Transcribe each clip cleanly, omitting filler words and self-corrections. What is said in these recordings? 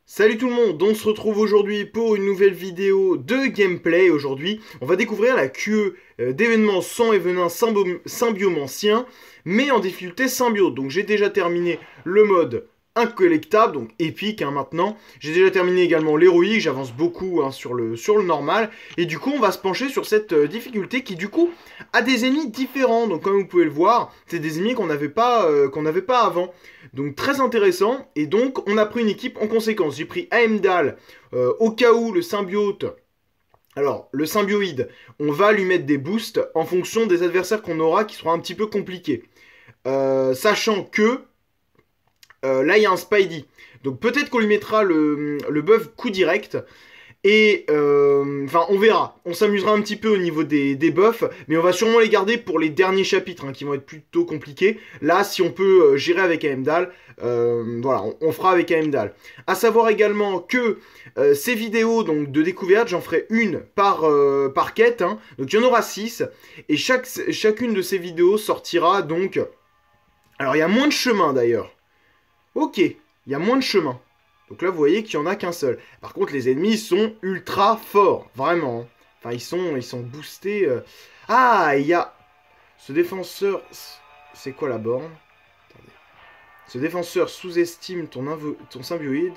Salut tout le monde, on se retrouve aujourd'hui pour une nouvelle vidéo de gameplay. Aujourd'hui, on va découvrir la QE d'événements sang et venin symbiomancien, mais en difficulté symbiote. Donc j'ai déjà terminé le mode incollectable, donc épique maintenant. J'ai déjà terminé également l'héroïque, j'avance beaucoup sur le normal. Et du coup, on va se pencher sur cette difficulté qui du coup a des ennemis différents. Donc comme vous pouvez le voir, c'est des ennemis qu'on n'avait pas avant. Donc très intéressant, et donc on a pris une équipe en conséquence. J'ai pris Heimdall au cas où le symbiote... Alors, le symbioïde, on va lui mettre des boosts en fonction des adversaires qu'on aura qui seront un petit peu compliqués. Sachant que là, il y a un Spidey. Donc peut-être qu'on lui mettra le buff coup direct. Et enfin, on verra. On s'amusera un petit peu au niveau des buffs, mais on va sûrement les garder pour les derniers chapitres qui vont être plutôt compliqués. Là, si on peut gérer avec Heimdall, voilà, on fera avec Heimdall. À savoir également que ces vidéos donc de découverte, j'en ferai une par quête. Donc il y en aura 6 et chacune de ces vidéos sortira donc. Alors il y a moins de chemin d'ailleurs. Ok, il y a moins de chemin. Donc là, vous voyez qu'il n'y en a qu'un seul. Par contre, les ennemis sont ultra forts. Vraiment. Enfin, ils sont boostés. Ah, il y a... Ce défenseur... C'est quoi la borne? Attendez. Ce défenseur sous-estime ton symbioïde.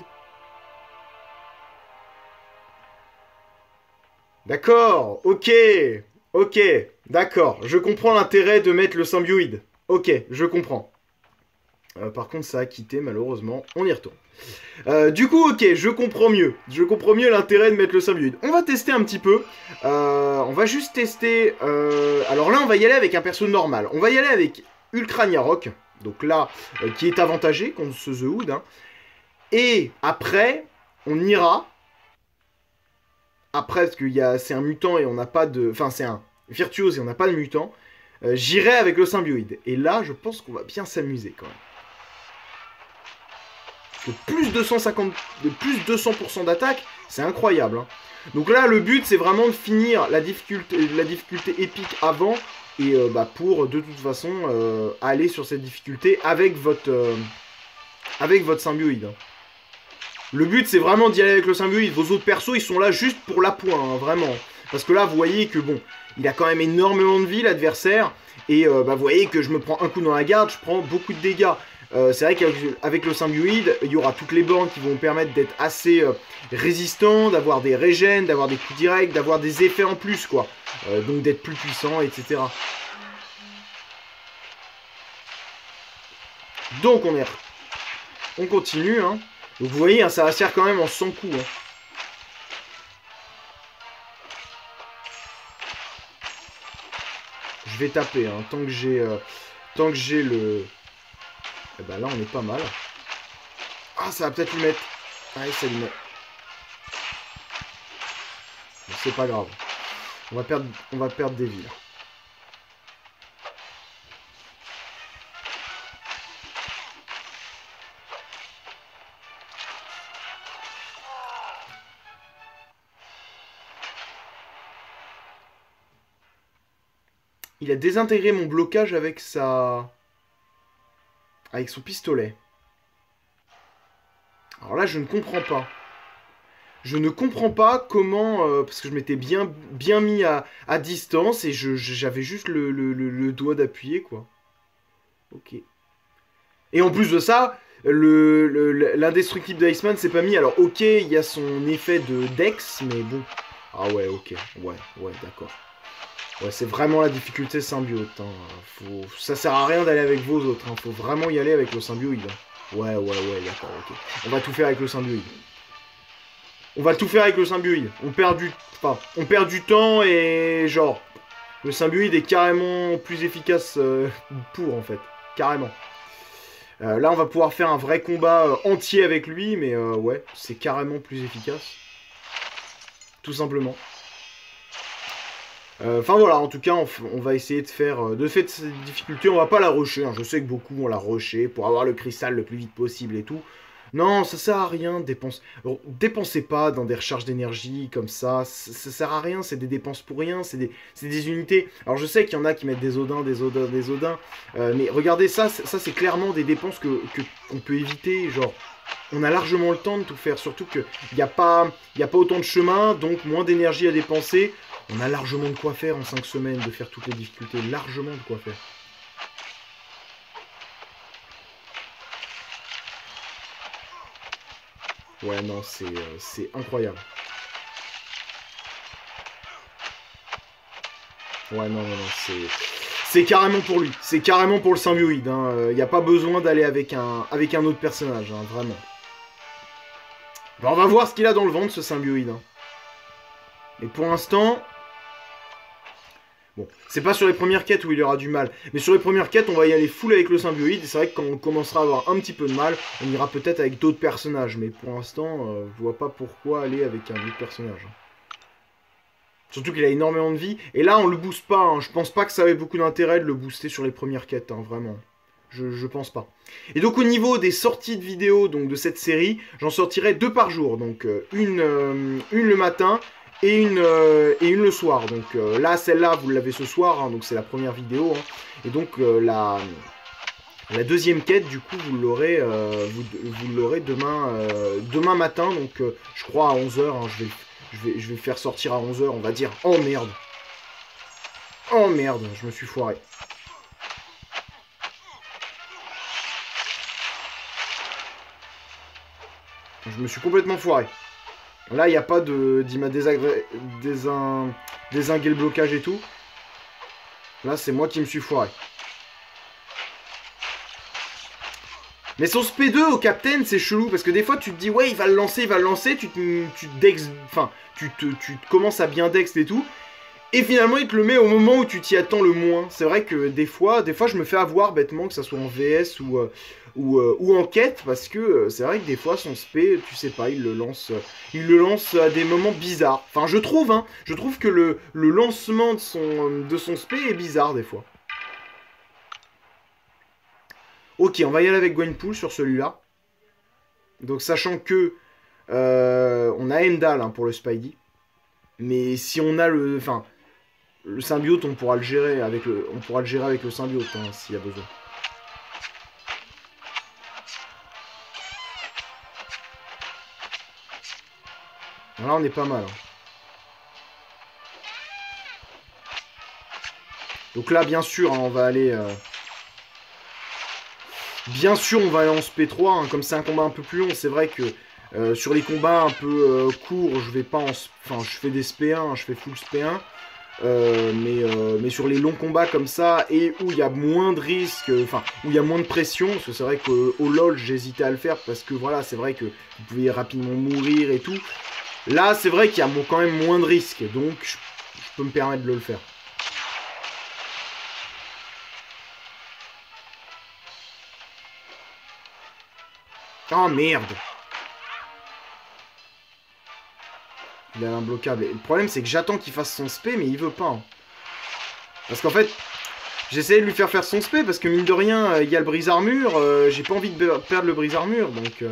D'accord. Ok. Ok. D'accord. Je comprends l'intérêt de mettre le symbioïde. Ok, je comprends. Par contre, ça a quitté, malheureusement. On y retourne. Du coup, ok, je comprends mieux. Je comprends mieux l'intérêt de mettre le symbioïde. On va tester un petit peu. On va juste tester... alors là, on va y aller avec un perso normal. On va y aller avec Ultrania Rock. Donc là, qui est avantagé contre ce The Hood. Et après, on ira... Après, parce que c'est un mutant et on n'a pas de... Enfin, c'est un virtuose et on n'a pas de mutant. J'irai avec le symbioïde. Et là, je pense qu'on va bien s'amuser quand même. De plus 200% d'attaque, c'est incroyable. Donc là, le but, c'est vraiment de finir la difficulté épique avant. Et pour, de toute façon, aller sur cette difficulté avec votre symbioïde. Le but, c'est vraiment d'y aller avec le symbioïde. Vos autres persos, ils sont là juste pour l'appoint, vraiment. Parce que là, vous voyez que, bon, il a quand même énormément de vie, l'adversaire. Et vous voyez que je me prends un coup dans la garde, je prends beaucoup de dégâts. C'est vrai qu'avec le symbioïde, il y aura toutes les bornes qui vont permettre d'être assez résistants, d'avoir des régènes, d'avoir des coups directs, d'avoir des effets en plus, quoi. Donc d'être plus puissant, etc. Donc on continue, Donc vous voyez, ça va se faire quand même en 100 coups. Je vais taper, tant que j'ai le... Et bah là on est pas mal. Ah, ça va peut-être lui mettre. Allez, ça lui met. C'est pas grave. On va perdre des vies là. Il a désintégré mon blocage avec son pistolet. Alors là, je ne comprends pas. Je ne comprends pas comment... parce que je m'étais bien mis à distance et j'avais juste le doigt d'appuyer, quoi. Ok. Et en plus de ça, l'indestructible d'Iceman s'est pas mis. Alors ok, il y a son effet de Dex, mais bon. Ah ouais, ok. Ouais, d'accord. Ouais, c'est vraiment la difficulté symbiote. Ça sert à rien d'aller avec vos autres. Faut vraiment y aller avec le symbioïde. Ouais, d'accord, ok. On va tout faire avec le symbioïde. On perd du temps et genre... Le symbioïde est carrément plus efficace en fait. Carrément. Là, on va pouvoir faire un vrai combat entier avec lui, mais ouais, c'est carrément plus efficace. Tout simplement. Enfin voilà, en tout cas, on va essayer de faire... de fait, cette difficulté, on va pas la rusher. Je sais que beaucoup vont la rusher pour avoir le cristal le plus vite possible et tout. Non, ça sert à rien, dépensez pas dans des recharges d'énergie comme ça sert à rien, c'est des dépenses pour rien, c'est des unités. Alors je sais qu'il y en a qui mettent des Odins, mais regardez ça c'est clairement des dépenses qu'on peut éviter, genre, on a largement le temps de tout faire. Surtout qu'il n'y a pas autant de chemin, donc moins d'énergie à dépenser. On a largement de quoi faire en 5 semaines, de faire toutes les difficultés. Largement de quoi faire. Ouais, non, c'est incroyable. Ouais, non, c'est carrément pour lui. C'est carrément pour le symbioïde. Il n'y a pas besoin d'aller avec un autre personnage, hein, vraiment. Ben, on va voir ce qu'il a dans le ventre, ce symbioïde. Hein. Et pour l'instant... Bon, c'est pas sur les premières quêtes où il aura du mal. Mais sur les premières quêtes, on va y aller full avec le symbioïde. Et c'est vrai que quand on commencera à avoir un petit peu de mal, on ira peut-être avec d'autres personnages. Mais pour l'instant, je vois pas pourquoi aller avec un autre personnage. Hein. Surtout qu'il a énormément de vie. Et là, on le booste pas. Hein. Je pense pas que ça avait beaucoup d'intérêt de le booster sur les premières quêtes. Hein, vraiment. Je pense pas. Et donc, au niveau des sorties de vidéos donc, de cette série, j'en sortirai 2 par jour. Donc, une le matin et une le soir. Donc, là, celle-là, vous l'avez ce soir. Hein, donc, c'est la première vidéo. Hein. Et donc, la deuxième quête, du coup, vous l'aurez demain matin. Donc, je crois à 11h. Hein, je vais faire sortir à 11h, on va dire. Oh merde. Oh merde, je me suis foiré. Je me suis complètement foiré. Là, il n'y a pas de... Il m'a désingué le blocage et tout. Là, c'est moi qui me suis foiré. Mais son SP2 au Captain, c'est chelou, parce que des fois, tu te dis, ouais, il va le lancer, tu commences à bien dex et tout, et finalement, il te le met au moment où tu t'y attends le moins. C'est vrai que des fois, je me fais avoir bêtement, que ça soit en VS ou en quête, parce que c'est vrai que des fois, son SP, tu sais pas, il le lance à des moments bizarres. Enfin, je trouve que le lancement de son SP est bizarre, des fois. Ok, on va y aller avec Gwenpool sur celui-là. Donc, sachant que on a Heimdall hein, pour le Spidey. Mais si on a le symbiote, on pourra le gérer avec le symbiote hein, s'il y a besoin. Là, on est pas mal. Hein. Donc là, bien sûr, hein, on va aller... Bien sûr, on va aller en SP3, hein, comme c'est un combat un peu plus long. C'est vrai que sur les combats un peu courts, je vais pas en... Enfin, je fais des SP1, hein, je fais full SP1. Mais sur les longs combats comme ça, et où il y a moins de risques, enfin, où il y a moins de pression, parce que c'est vrai qu'au LoL, j'hésitais à le faire, parce que voilà, c'est vrai que vous pouvez rapidement mourir et tout. Là, c'est vrai qu'il y a quand même moins de risques, donc je peux me permettre de le faire. Oh merde! Il a l'imbloquable. Le problème, c'est que j'attends qu'il fasse son spé, mais il veut pas. Hein. Parce qu'en fait, j'essaie de lui faire son spé, parce que mine de rien, il y a le brise-armure. J'ai pas envie de perdre le brise-armure, donc...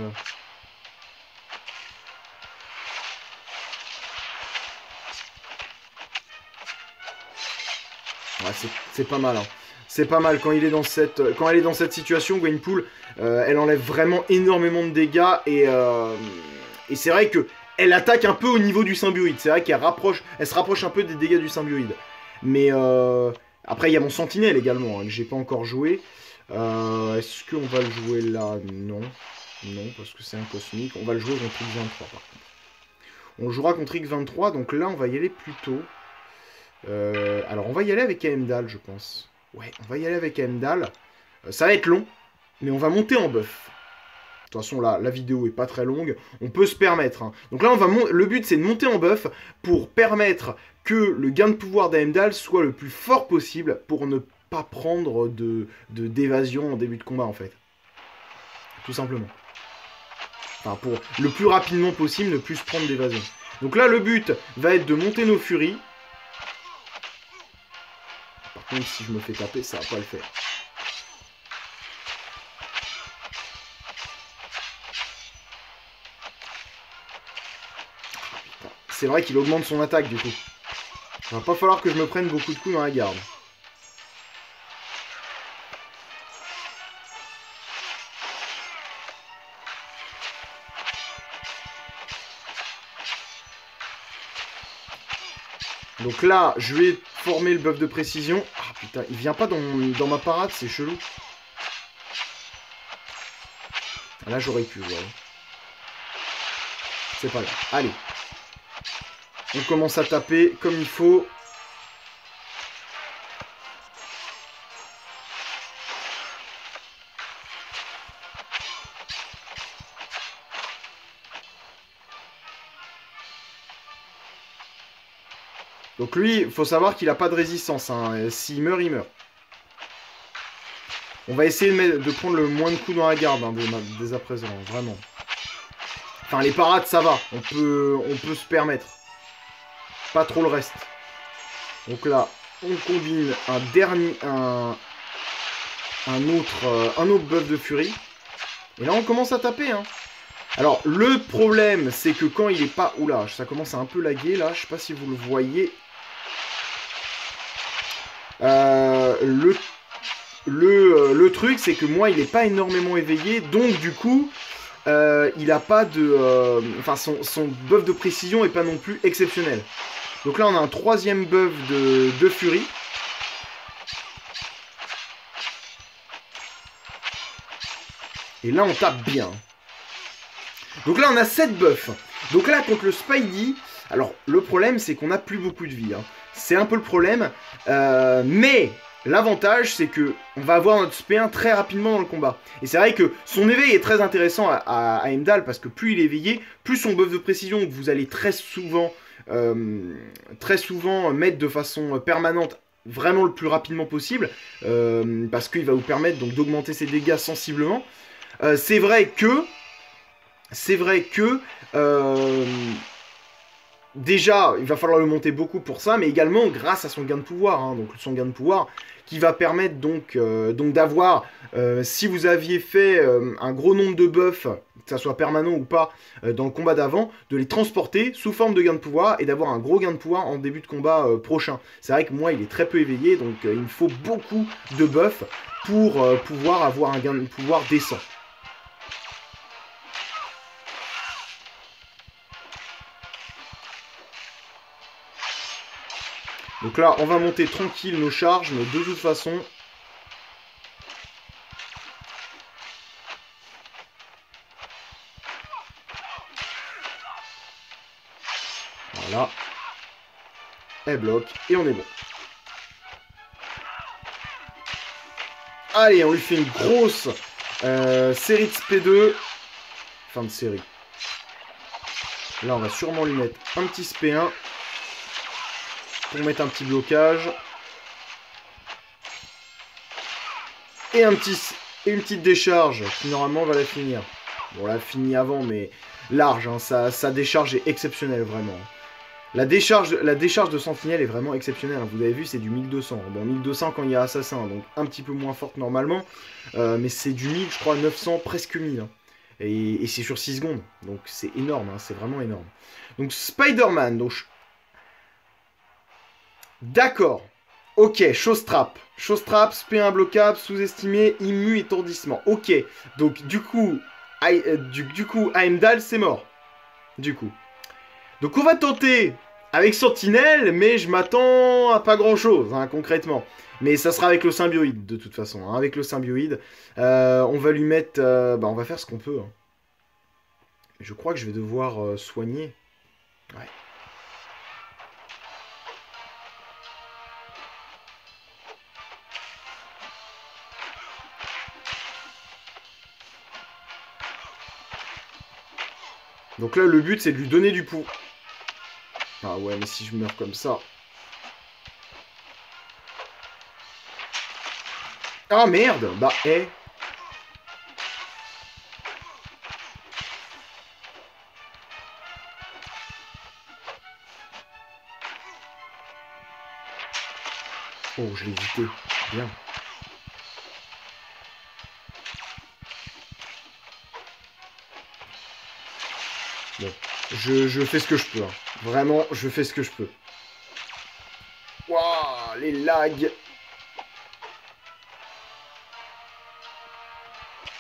Ouais, c'est pas mal. Hein. C'est pas mal quand elle est dans cette situation, Gwenpool, elle enlève vraiment énormément de dégâts et c'est vrai que elle attaque un peu au niveau du symbioïde. C'est vrai qu'elle se rapproche un peu des dégâts du symbioïde. Mais après il y a mon sentinelle également hein, que j'ai pas encore joué. Est-ce qu'on va le jouer là? Non, parce que c'est un cosmique. On va le jouer contre X23 par contre. On le jouera contre X23, donc là on va y aller plus tôt. Alors on va y aller avec Heimdall je pense. Ouais, on va y aller avec Heimdall. Ça va être long, mais on va monter en buff. De toute façon, la vidéo est pas très longue. On peut se permettre. Hein. Donc là, le but, c'est de monter en buff pour permettre que le gain de pouvoir d'Heimdall soit le plus fort possible pour ne pas prendre d'évasion en début de combat, en fait. Tout simplement. Enfin, pour le plus rapidement possible, ne plus se prendre d'évasion. Donc là, le but va être de monter nos furies. Par contre, si je me fais taper, ça va pas le faire. C'est vrai qu'il augmente son attaque, du coup. Il va pas falloir que je me prenne beaucoup de coups dans la garde. Donc là, je vais former le buff de précision. Ah putain, il vient pas dans ma parade, c'est chelou. Là, j'aurais pu, ouais. C'est pas grave. Allez. On commence à taper comme il faut. Donc lui, il faut savoir qu'il n'a pas de résistance. Hein. S'il meurt, il meurt. On va essayer de prendre le moins de coups dans la garde hein, dès à présent, vraiment. Enfin, les parades, ça va. On peut se permettre. Pas trop le reste. Donc là, on combine un autre buff de furie. Et là, on commence à taper. Hein. Alors, le problème, c'est que quand il est pas... Oula, ça commence à un peu laguer, là. Je sais pas si vous le voyez. Le truc, c'est que moi, il est pas énormément éveillé. Donc, du coup, il a pas de... Enfin, son buff de précision est pas non plus exceptionnel. Donc là, on a un troisième buff de furie. Et là, on tape bien. Donc là, on a 7 buffs. Donc là, contre le Spidey... Alors, le problème, c'est qu'on n'a plus beaucoup de vie. Hein. C'est un peu le problème. Mais l'avantage, c'est que on va avoir notre SP1 très rapidement dans le combat. Et c'est vrai que son éveil est très intéressant à Heimdall, parce que plus il est éveillé, plus son buff de précision, que vous allez très souvent mettre de façon permanente, vraiment le plus rapidement possible, parce qu'il va vous permettre donc d'augmenter ses dégâts sensiblement. C'est vrai que déjà, il va falloir le monter beaucoup pour ça, mais également grâce à son gain de pouvoir. Hein, donc son gain de pouvoir qui va permettre donc d'avoir, si vous aviez fait un gros nombre de buffs, que ça soit permanent ou pas, dans le combat d'avant, de les transporter sous forme de gain de pouvoir et d'avoir un gros gain de pouvoir en début de combat prochain. C'est vrai que moi, il est très peu éveillé, donc il me faut beaucoup de buffs pour pouvoir avoir un gain de pouvoir décent. Donc là, on va monter tranquille nos charges, mais de toute façon... Voilà. Elle bloque, et on est bon. Allez, on lui fait une grosse série de SP2. Fin de série. Là, on va sûrement lui mettre un petit SP1. Pour mettre un petit blocage. Et une petite décharge qui normalement va la finir. Bon, on l'a fini avant, mais large. Hein, sa décharge est exceptionnelle, vraiment. La décharge de Sentinelle est vraiment exceptionnelle. Hein, vous avez vu, c'est du 1200. Bon, 1200 quand il y a Assassin, donc un petit peu moins forte normalement. Mais c'est du 1000, je crois, 900, presque 1000. Hein. Et c'est sur 6 secondes. Donc c'est énorme, hein, c'est vraiment énorme. Donc Spider-Man, donc... D'accord. Ok, Showstrap. Showstrap, SP1 bloquable, sous-estimé, immu, étourdissement. Ok. Donc, du coup, Heimdall, c'est mort. Du coup. Donc, on va tenter avec Sentinelle, mais je m'attends à pas grand-chose, hein, concrètement. Mais ça sera avec le symbioïde, de toute façon. Hein, avec le symbioïde. On va lui mettre... on va faire ce qu'on peut. Hein. Je crois que je vais devoir soigner. Ouais. Donc là, le but, c'est de lui donner du pouls. Ah ouais, mais si je meurs comme ça... Ah merde. Bah, Oh, je l'ai évité. Bien. Bon, je fais ce que je peux. Hein. Vraiment, je fais ce que je peux. Waouh, les lags.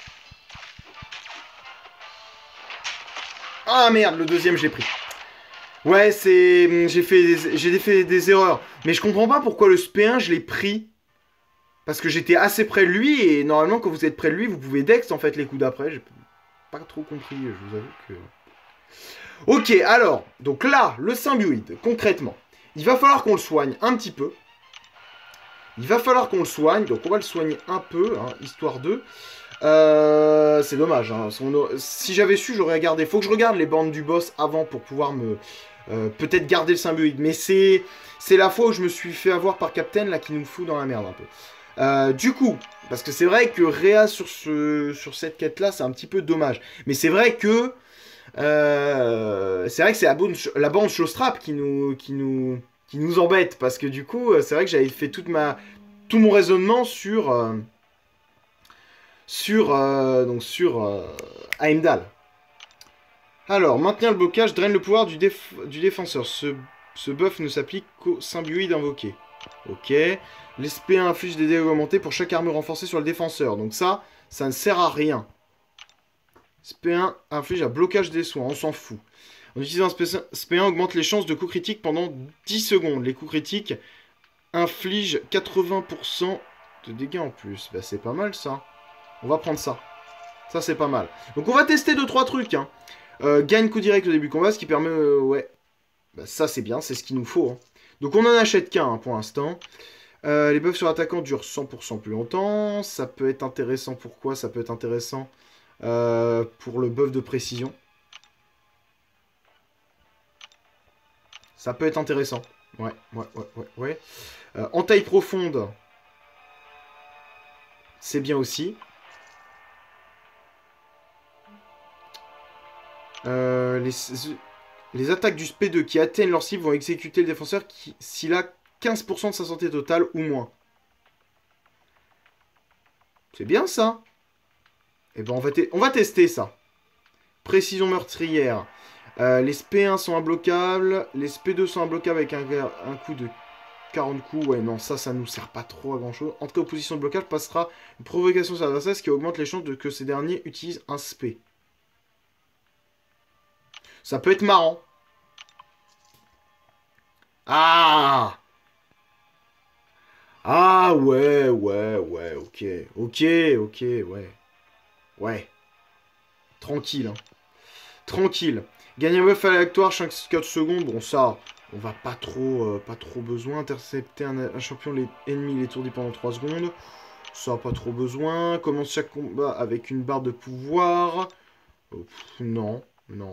Ah merde, le deuxième, je l'ai pris. Ouais, c'est... J'ai fait des erreurs. Mais je comprends pas pourquoi le SP1, je l'ai pris. Parce que j'étais assez près de lui, et normalement, quand vous êtes près de lui, vous pouvez dex, en fait, les coups d'après. J'ai pas trop compris, je vous avoue que... Ok, alors, donc là, le symbioïde, concrètement, il va falloir qu'on le soigne un petit peu. Il va falloir qu'on le soigne, donc on va le soigner un peu, hein, histoire de... c'est dommage, hein. Si j'avais su, j'aurais gardé. Faut que je regarde les bandes du boss avant pour pouvoir me... peut-être garder le symbioïde. Mais c'est la fois où je me suis fait avoir par Captain, là, qui nous fout dans la merde un peu. Du coup, parce que c'est vrai que Réa sur cette quête-là, c'est un petit peu dommage. Mais c'est vrai que... c'est la bande Showstrap qui nous embête. Parce que du coup, c'est vrai que j'avais fait tout mon raisonnement sur Heimdall. Alors, maintenir le blocage draine le pouvoir du défenseur. Ce buff ne s'applique qu'au symbioïde invoqué. Ok. L'SP1 inflige des dégâts augmentés pour chaque armure renforcée sur le défenseur. Donc ça ne sert à rien. SP1 inflige un blocage des soins, on s'en fout. En utilisant un SP1 augmente les chances de coups critiques pendant 10 secondes. Les coups critiques infligent 80% de dégâts en plus. Bah c'est pas mal ça. On va prendre ça. Ça c'est pas mal. Donc on va tester 2-3 trucs. Hein. Gagne coup direct au début du combat, ce qui permet... ouais. Bah ça c'est bien, c'est ce qu'il nous faut. Hein. Donc on en achète qu'un pour l'instant. Les buffs sur attaquant durent 100% plus longtemps. Ça peut être intéressant. Pourquoi ça peut être intéressant pour le buff de précision. Ça peut être intéressant. Ouais. En taille profonde, c'est bien aussi. Les attaques du SP2 qui atteignent leur cible vont exécuter le défenseur s'il a 15% de sa santé totale ou moins. C'est bien ça. Et ben on va tester ça. Précision meurtrière. Les SP1 sont imbloquables. Les SP2 sont imbloquables avec un coup de 40 coups. Ouais, non, ça nous sert pas trop à grand chose. En tout cas, opposition de blocage passera une provocation sur l'adversaire, ce qui augmente les chances que ces derniers utilisent un SP. Ça peut être marrant. Ah! Ah ouais, ok. Ok, ouais. Ouais. Tranquille, hein. Tranquille. Gagner un buff aléatoire chaque 4 secondes, bon ça, on va pas trop besoin. Intercepter un champion ennemi l'étourdit pendant 3 secondes. Ça, pas trop besoin. Commence chaque combat avec une barre de pouvoir. Non.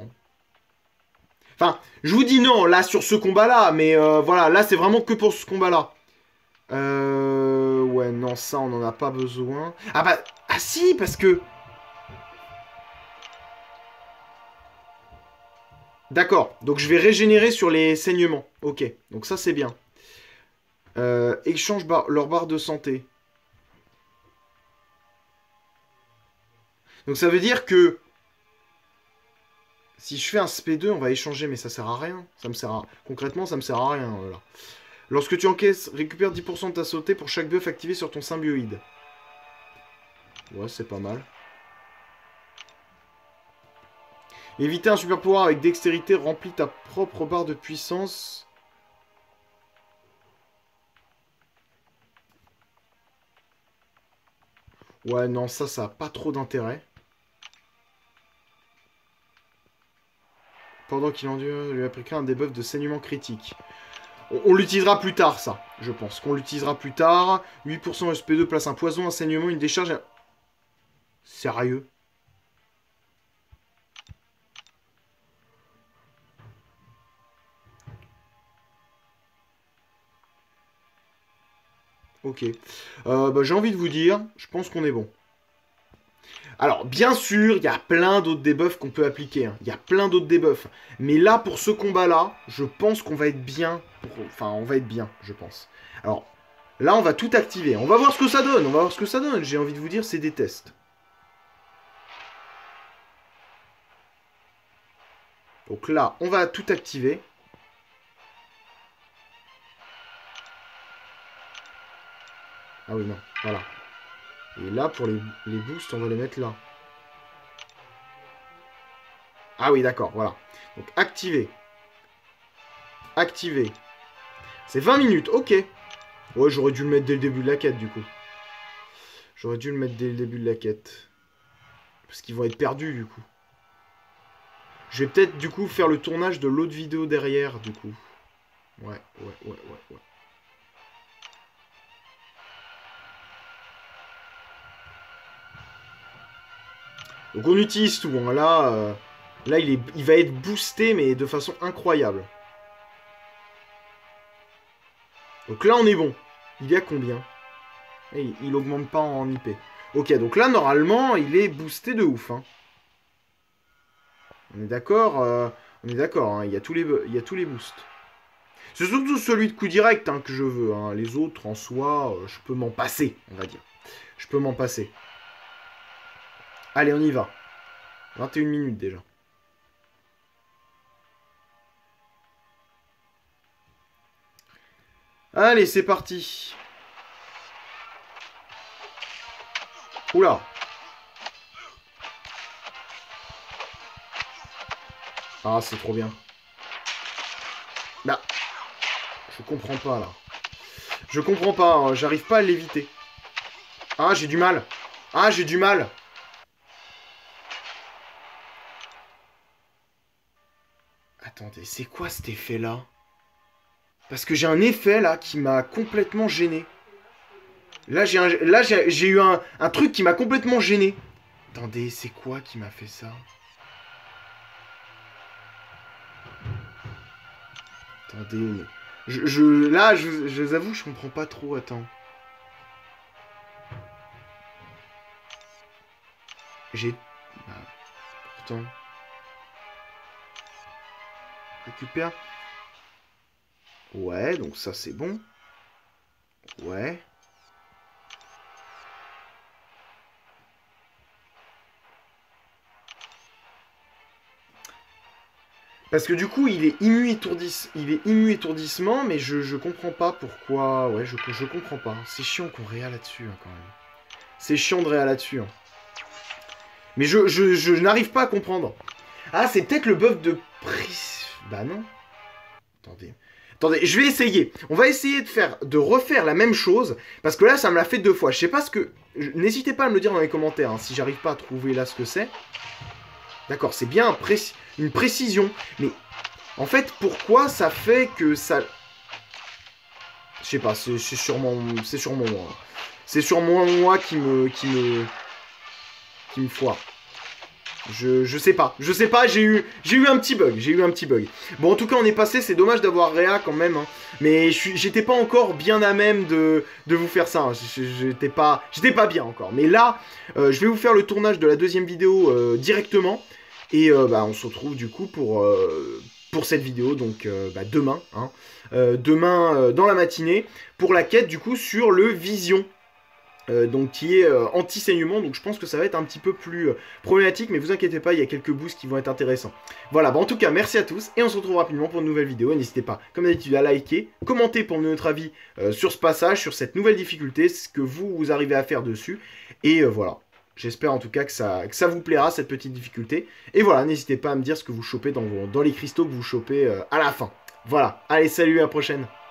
Enfin, je vous dis non, là, sur ce combat-là. Mais voilà, là, c'est vraiment que pour ce combat-là. Ouais, non, ça, on n'en a pas besoin. Ah bah, ah si, parce que... D'accord, donc je vais régénérer sur les saignements. Ok, donc ça, c'est bien. Échange leur barre de santé. Donc ça veut dire que... Si je fais un SP2, on va échanger, mais ça sert à rien. Concrètement, ça me sert à rien, là. Lorsque tu encaisses, récupère 10% de ta sauté pour chaque buff activé sur ton symbioïde. Ouais, c'est pas mal. Éviter un super pouvoir avec dextérité remplit ta propre barre de puissance. Ouais, non, ça a pas trop d'intérêt. Pendant qu'il endure, lui appliquera un debuff de saignement critique. On l'utilisera plus tard, ça. Je pense qu'on l'utilisera plus tard. 8% SP2 place un poison, un saignement, une décharge. Sérieux? Ok. Bah, j'ai envie de vous dire, je pense qu'on est bon. Alors, bien sûr, il y a plein d'autres debuffs qu'on peut appliquer. Hein. Il y a plein d'autres debuffs. Mais là, pour ce combat-là, je pense qu'on va être bien. Enfin, on va être bien, je pense. Alors, là, on va tout activer. On va voir ce que ça donne. J'ai envie de vous dire, c'est des tests. Donc là, on va tout activer. Ah oui, non, voilà. Et là, pour les boosts, on va les mettre là. Ah oui, d'accord, voilà. Donc, activer. activé. C'est 20 minutes, ok. Ouais, j'aurais dû le mettre dès le début de la quête, du coup. J'aurais dû le mettre dès le début de la quête. Parce qu'ils vont être perdus, du coup. Je vais peut-être, du coup, faire le tournage de l'autre vidéo derrière, du coup. Ouais. Donc on utilise tout, hein. Là il va être boosté, mais de façon incroyable. Donc là, on est bon. Il est à combien? Il augmente pas en IP. Ok, donc là, normalement, il est boosté de ouf. Hein. On est d'accord, hein. Il y a tous les boosts. C'est surtout celui de coup direct hein, que je veux. Hein. Les autres, en soi, je peux m'en passer, on va dire. Je peux m'en passer. Allez, on y va. 21 minutes déjà. Allez, c'est parti. Oula. Ah, c'est trop bien. Bah, je comprends pas, là. Je comprends pas, hein. J'arrive pas à l'éviter. Ah, j'ai du mal. Ah, j'ai du mal. Attendez, c'est quoi cet effet-là? Parce que j'ai un effet, là, qui m'a complètement gêné. Là, j'ai eu un truc qui m'a complètement gêné. Attendez, c'est quoi qui m'a fait ça? Attendez, mais... Là, je vous avoue, je comprends pas trop, attends. J'ai... Bah, pourtant... Récupère. Ouais, donc ça, c'est bon. Ouais. Parce que du coup, il est immu-étourdissement, mais je comprends pas pourquoi... Ouais, je comprends pas. C'est chiant qu'on réa là-dessus, hein, quand même. C'est chiant de réa là-dessus. Hein. Mais je n'arrive pas à comprendre. Ah, c'est peut-être le buff de... Bah non. Attendez, je vais essayer. On va essayer de refaire la même chose. Parce que là, ça me l'a fait 2 fois. Je sais pas ce que... N'hésitez pas à me le dire dans les commentaires, hein, si j'arrive pas à trouver là ce que c'est. D'accord, c'est bien une précision. Mais en fait, pourquoi ça fait que ça... Je sais pas, c'est sûrement moi. C'est sûrement moi qui me foire. Je sais pas, j'ai eu un petit bug, Bon, en tout cas, on est passé, c'est dommage d'avoir réa quand même, hein. Mais j'étais pas encore bien à même de vous faire ça, hein. J'étais pas bien encore. Mais là, je vais vous faire le tournage de la deuxième vidéo directement. Et bah, on se retrouve du coup pour cette vidéo, donc bah, demain, hein. Demain dans la matinée, pour la quête du coup sur le Vision. Donc qui est anti-saignement, donc je pense que ça va être un petit peu plus problématique, mais vous inquiétez pas, il y a quelques boosts qui vont être intéressants. Voilà, bah en tout cas, merci à tous, et on se retrouve rapidement pour une nouvelle vidéo. N'hésitez pas, comme d'habitude, à liker, commenter pour me donner votre avis sur ce passage, sur cette nouvelle difficulté, ce que vous arrivez à faire dessus, et voilà. J'espère en tout cas que ça vous plaira, cette petite difficulté. Et voilà, n'hésitez pas à me dire ce que vous chopez dans les cristaux que vous chopez à la fin. Voilà, allez, salut, à la prochaine.